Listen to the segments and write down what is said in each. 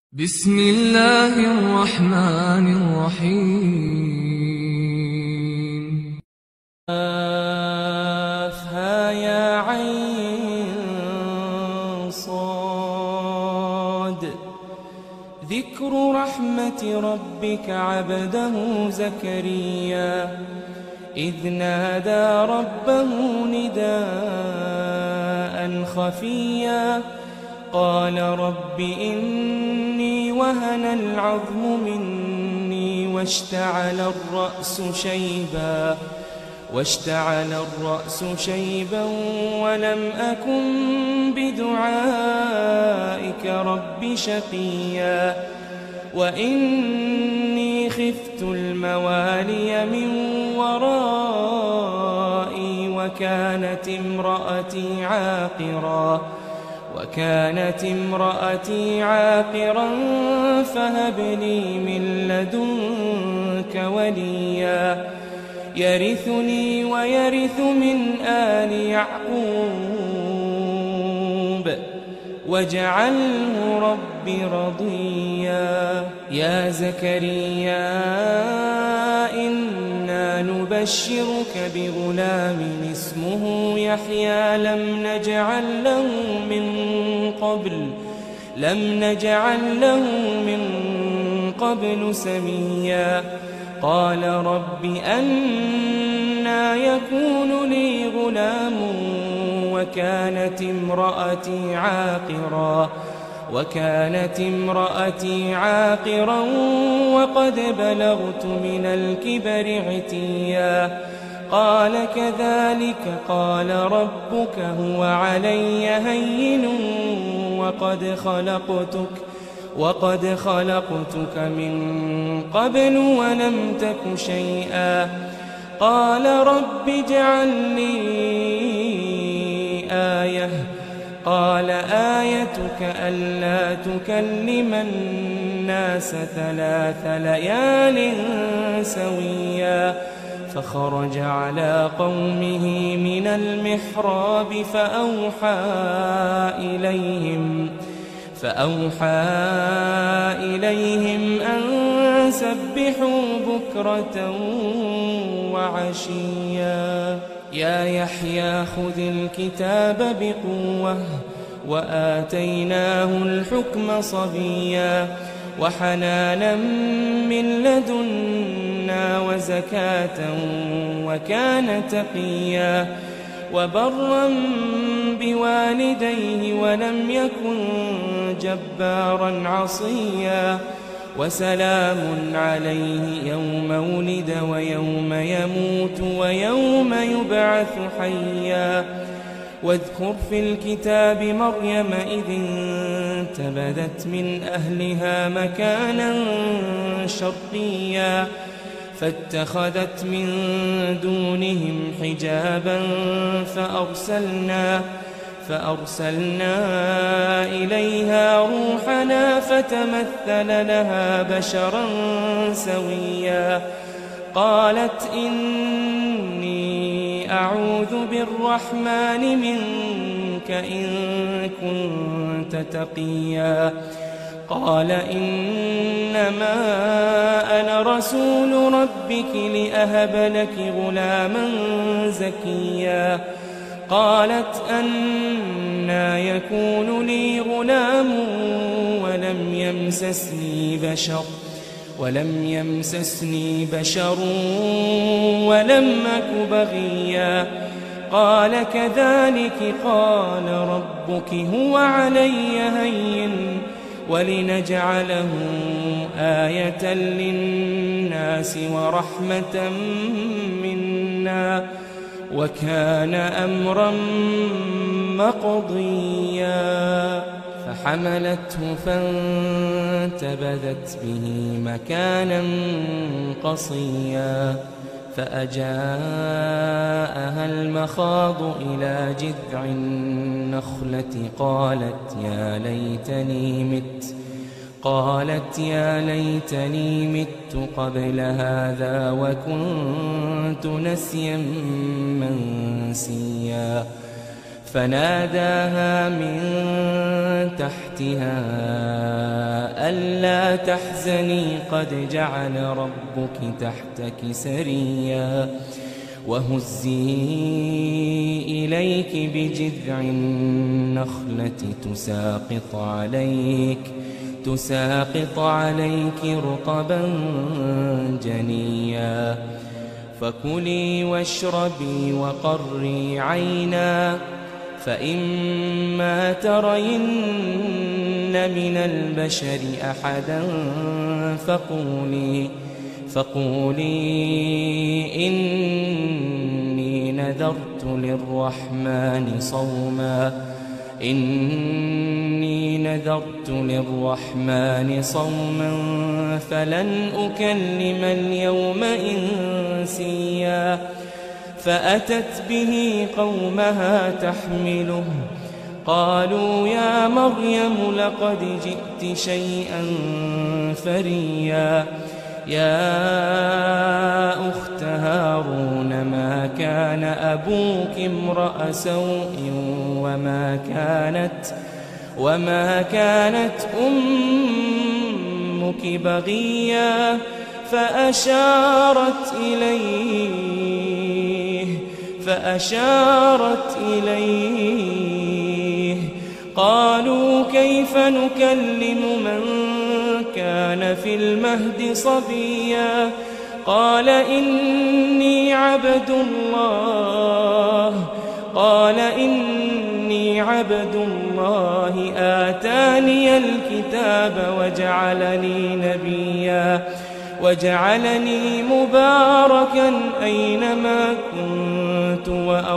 بسم الله الرحمن الرحيم. كافها يا عين صاد. ذكر رحمة ربك عبده زكريا إذ نادى ربه نداء خفيا قال رب إني وهن العظم مني واشتعل الرأس شيبا ولم أكن بدعائك رب شقيا وإني خفت الموالي من ورائي وكانت امرأتي عاقرا فهب لي من لدنك وليا يرثني ويرث من آل يعقوب واجعله رب رضيا. يا زكريا إنا نبشرك بغلام اسمه يحيى لم نجعل له من قبل سميا. قال رب أنى يكون لي غلام وكانت امرأتي عاقرا وقد بلغت من الكبر عتيا. قال كذلك قال ربك هو علي هين وقد خلقتك من قبل ولم تك شيئا. قال رب اجعل لي آية. قال آيتك ألا تكلم الناس 3 ليال سويا. فخرج على قومه من المحراب فأوحى إليهم أن سبحوا بكرة وعشيا. يا يحيى خذ الكتاب بقوة وآتيناه الحكم صبيا وحنانا من لدنا وزكاة وكان تقيا وبرا بوالديه ولم يكن جبارا عصيا. وسلام عليه يوم ولد ويوم يموت ويوم يبعث حيا. واذكر في الكتاب مريم إذ انتبذت من أهلها مكانا شرقيا فاتخذت من دونهم حجابا فأرسلنا إليها روحنا فتمثل لها بشرا سويا. قالت إني أعوذ بالرحمن منك إن كنت تقيا. قال إنما أنا رسول ربك لأهب لك غلاما زكيا. قالت أنى يكون لي غلام ولم يمسسني بشر ولم أك بغيا. قال كذلك قال ربك هو علي هين ولنجعله آية للناس ورحمة منا وكان أمرا مقضيا. فحملته فانتبذت به مكانا قصيا فأجاءها المخاض إلى جذع النخلة قالت يا ليتني مت قبل هذا وكنت نسيا منسيا. فناداها من تحتها ألا تحزني قد جعل ربك تحتك سريا وهزي إليك بجذع النخلة تساقط عليك رطبا جنيا فكلي واشربي وقري عينا فإما ترين من البشر أحدا فقولي إني نذرت للرحمن صوما فلن أكلم اليوم إنسيا فأتت به قومها تحمله قالوا يا مريم لقد جئت شيئا فريا يا أخت هارون ما كان أبوك امرأ سوء وما كانت أمك بغيا فأشارت إليه قالوا كيف نكلم من كان في المهد صبيا قال إني عبد الله آتاني الكتاب وجعلني مباركا أينما كنت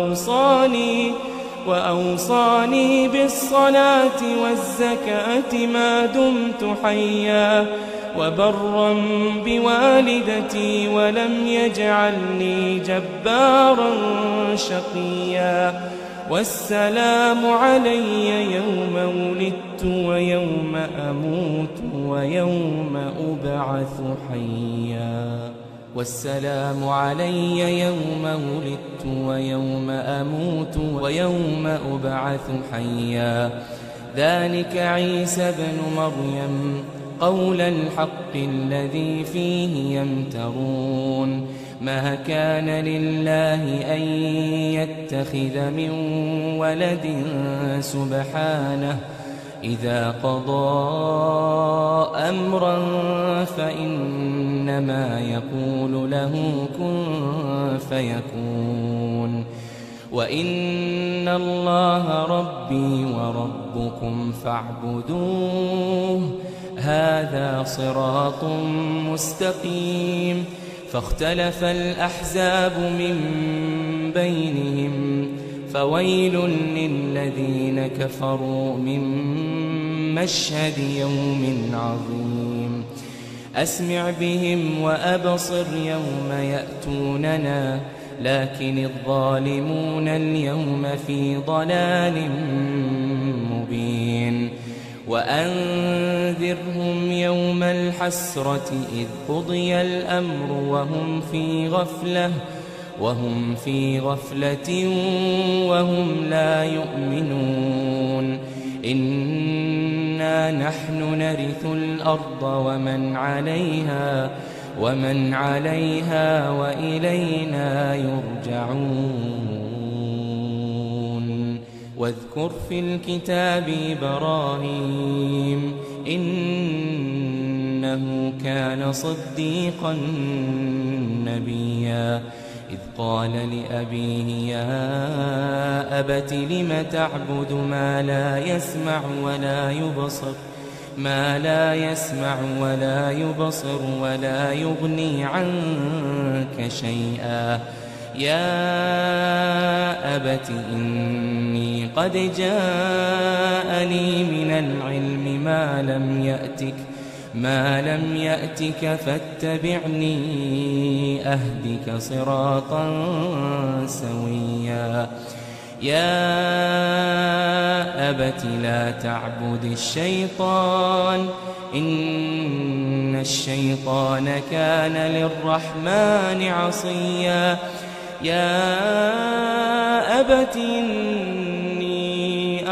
وأوصاني بالصلاة والزكاة ما دمت حيا وبرا بوالدتي ولم يجعلني جبارا شقيا والسلام علي يوم ولدت ويوم أموت ويوم أبعث حيا والسلام علي يوم ولدت ويوم أموت ويوم أبعث حيا ذلك عيسى بن مريم قول الحق الذي فيه يمترون ما كان لله أن يتخذ من ولد سبحانه إذا قضى أمرا فإنما يقول له كن فيكون وإن الله ربي وربكم فاعبدوه هذا صراط مستقيم فاختلف الأحزاب من بينهم فويل للذين كفروا من مشهد يوم عظيم أسمع بهم وأبصر يوم يأتوننا لكن الظالمون اليوم في ضلال مبين وأنذرهم يوم الحسرة إذ قضي الأمر وهم في غفلة وهم لا يؤمنون إنا نحن نرث الأرض ومن عليها وإلينا يرجعون واذكر في الكتاب إبراهيم إنه كان صديقا نبيا إذ قال لأبيه يا أبت لم تعبد ما لا يسمع ولا يبصر ولا يغني عنك شيئا يا أبت إني قد جاءني من العلم ما لم يأتك فاتبعني أهدك صراطا سويا يا أبت لا تعبد الشيطان إن الشيطان كان للرحمن عصيا يا أبت إني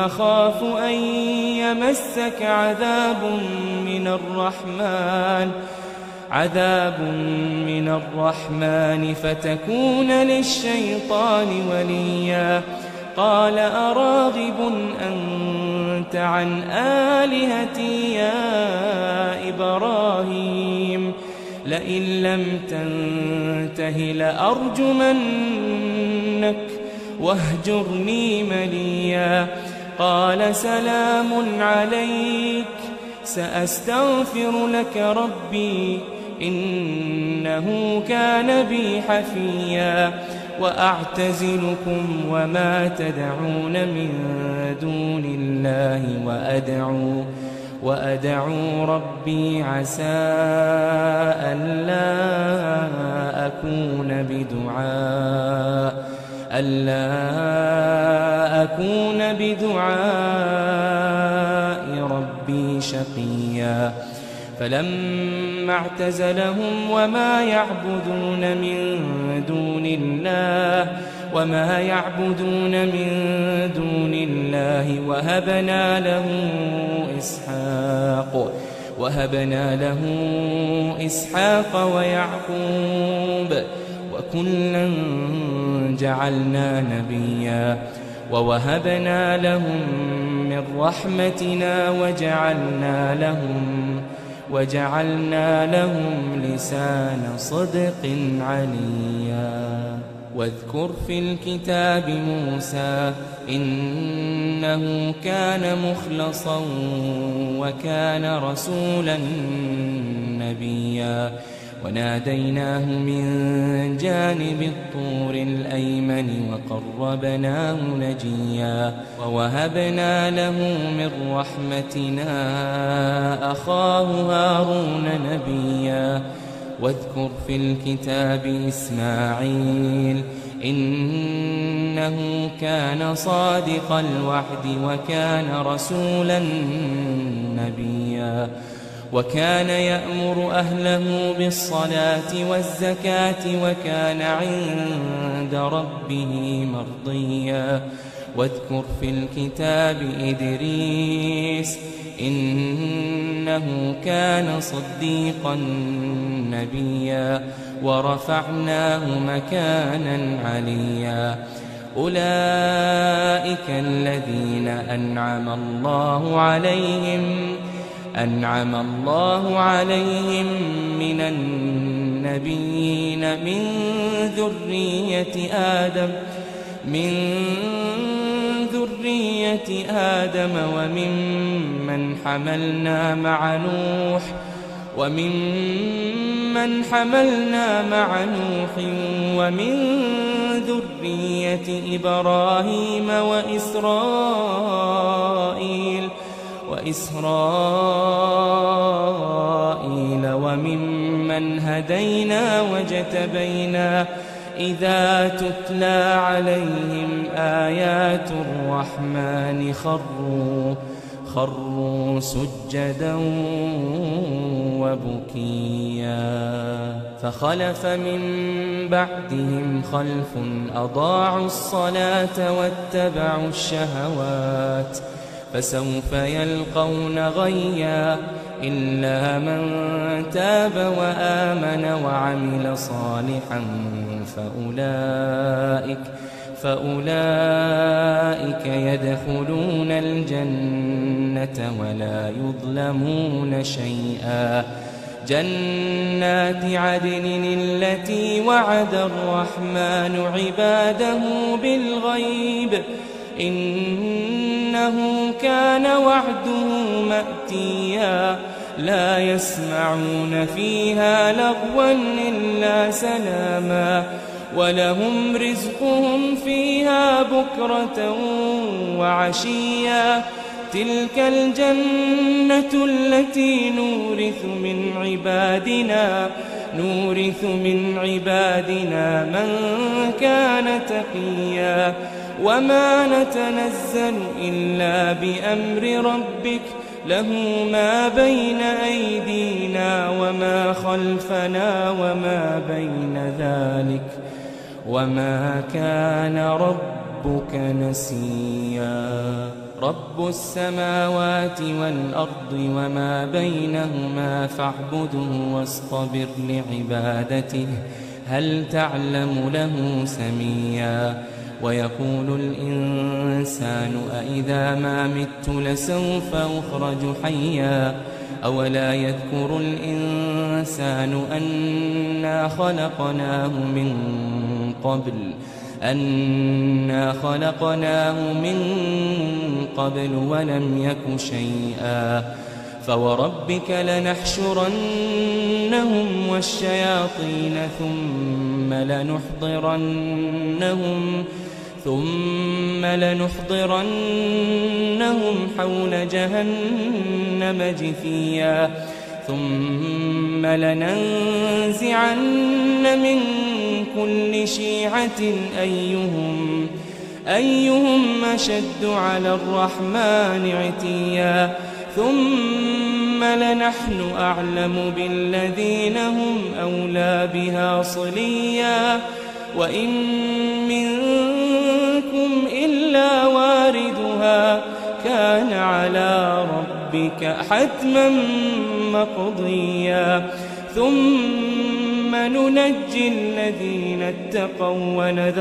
أخاف أن يمسك عذاب من الرحمن فتكون للشيطان وليا قال أراغب أنت عن آلهتي يا إبراهيم لئن لم تنته لأرجمنك واهجرني مليا قال سلام عليك سأستغفر لك ربي إنه كان بي حفيا وأعتزلكم وما تدعون من دون الله وأدعو ربي عسى ألا أكون بدعاء ربي شقيا فلما اعتزلهم وما يعبدون من دون الله وهبنا له إسحاق ويعقوب وكلا جعلنا نبيا ووهبنا لهم من رحمتنا وجعلنا لهم لسان صدق عليا واذكر في الكتاب موسى إنه كان مخلصا وكان رسولا نبيا وناديناه من جانب الطور الأيمن وقربناه نجيا ووهبنا له من رحمتنا أخاه هارون نبيا واذكر في الكتاب إسماعيل إنه كان صادق الوعد وكان رسولا نبيا وكان يأمر أهله بالصلاة والزكاة وكان عند ربه مرضيا واذكر في الكتاب إدريس إنه كان صديقا نبيا ورفعناه مكانا عليا أولئك الذين أنعم الله عليهم من النبيين من ذرية آدم وممن حملنا مع نوح ومن ذرية إبراهيم وإسرائيل وممن هدينا واجتبينا إذا تتلى عليهم آيات الرحمن خروا سجدا وبكيا فخلف من بعدهم خلف أضاعوا الصلاة واتبعوا الشهوات فسوف يلقون غيا إلا من تاب وآمن وعمل صالحا فأولئك يدخلون الجنة ولا يظلمون شيئا جنات عدن التي وعد الرحمن عباده بالغيب إنه كان وعده مأتيا لا يسمعون فيها لغوا إلا سلاما ولهم رزقهم فيها بكرة وعشيا تلك الجنة التي نورث من عبادنا من كان تقيا وما نتنزل إلا بأمر ربك له ما بين أيدينا وما خلفنا وما بين ذلك وما كان ربك نسيا. رب السماوات والأرض وما بينهما فاعبده واصطبر لعبادته هل تعلم له سميا ويقول الإنسان أإذا ما مت لسوف أخرج حيا أولا يذكر الإنسان أنا خلقناه من قبل ولم يك شيئا فوربك لنحشرنهم والشياطين ثم لنحضرنهم حول جهنم جثيا ثم لننزعن من كل شيعة أيهم أشد على الرحمن عتيا ثم لنحن أعلم بالذين هم أولى بها صليا وإن منكم إلا واردها كان على ربك حتما مقضيا ثم ننجي الذين اتقوا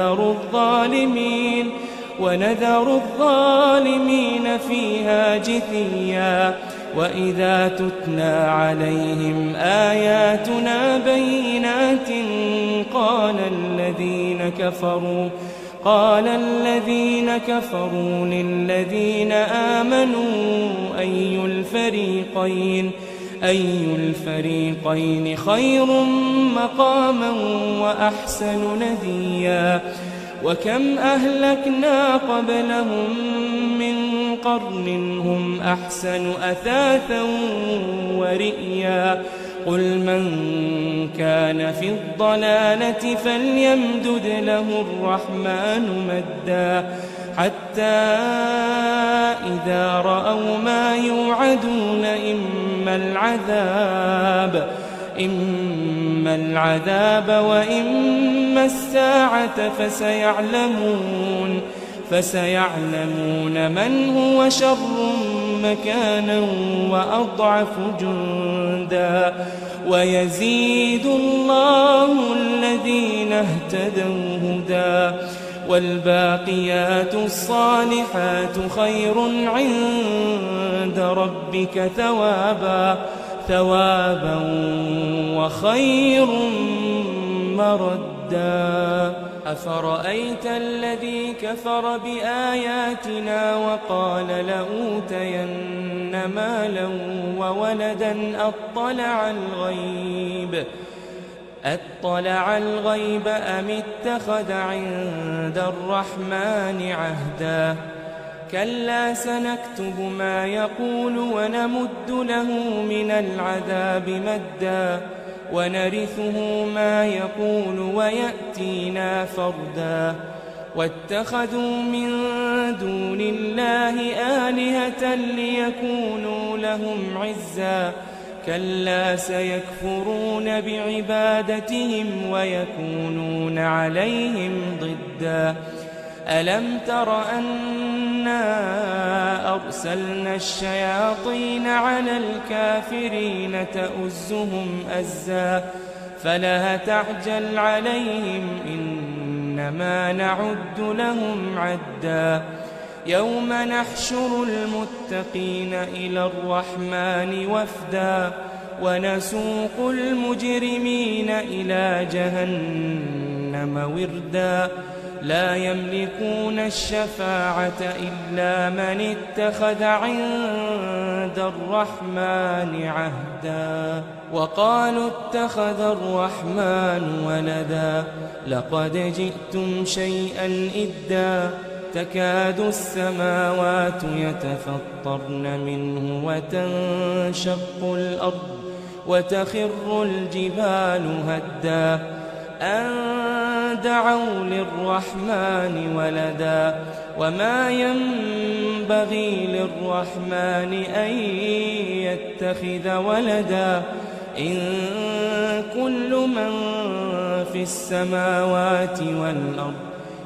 ونذر الظالمين فيها جثيا وإذا تتلى عليهم آياتنا بينات قال الذين كفروا للذين آمنوا أي الفريقين خير مقاما وأحسن نديا وكم أهلكنا قبلهم من قرن هم أحسن أثاثا ورئيا قل من كان في الضلالة فليمدد له الرحمن مدا حتى إذا رأوا ما يوعدون إما العذاب وإما الساعة فسيعلمون من هو شر مكانا وأضعف جندا ويزيد الله الذين اهتدوا هدى والباقيات الصالحات خير عند ربك ثوابا وخير مردا أفرأيت الذي كفر بآياتنا وقال لأوتين مالا وولدا أطلع الغيب أم اتخذ عند الرحمن عهدا كلا سنكتب ما يقول ونمد له من العذاب مدا ونرثه ما يقول ويأتينا فردا واتخذوا من دون الله آلهة ليكونوا لهم عزا كلا سيكفرون بعبادتهم ويكونون عليهم ضدا ألم تر أنا أرسلنا الشياطين على الكافرين تؤزهم أزا فلا تعجل عليهم إنما نعد لهم عدا يوم نحشر المتقين إلى الرحمن وفدا ونسوق المجرمين إلى جهنم وردا لا يملكون الشفاعة إلا من اتخذ عند الرحمن عهدا وقالوا اتخذ الرحمن ولدا لقد جئتم شيئا إدا تكاد السماوات يتفطرن منه وتنشق الأرض وتخر الجبال هدا أن دعوا للرحمن ولدا وما ينبغي للرحمن أن يتخذ ولدا إن كل من في السماوات والأرض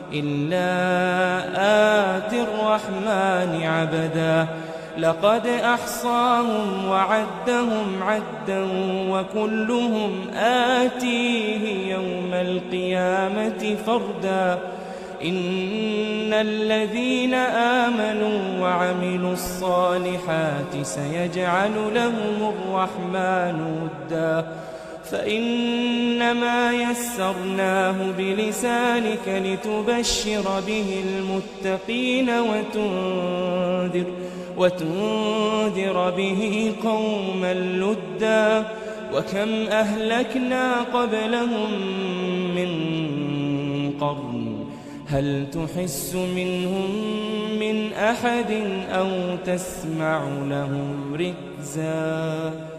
إلا آتي الرحمن عبدا لقد أحصاهم وعدهم عدا وكلهم آتيه يوم القيامة فردا إن الذين آمنوا وعملوا الصالحات سيجعل لهم الرحمن ودا فإنما يسرناه بلسانك لتبشر به المتقين وتنذر به قوما لدا وكم أهلكنا قبلهم من قرن هل تحس منهم من أحد أو تسمع لهم ركزا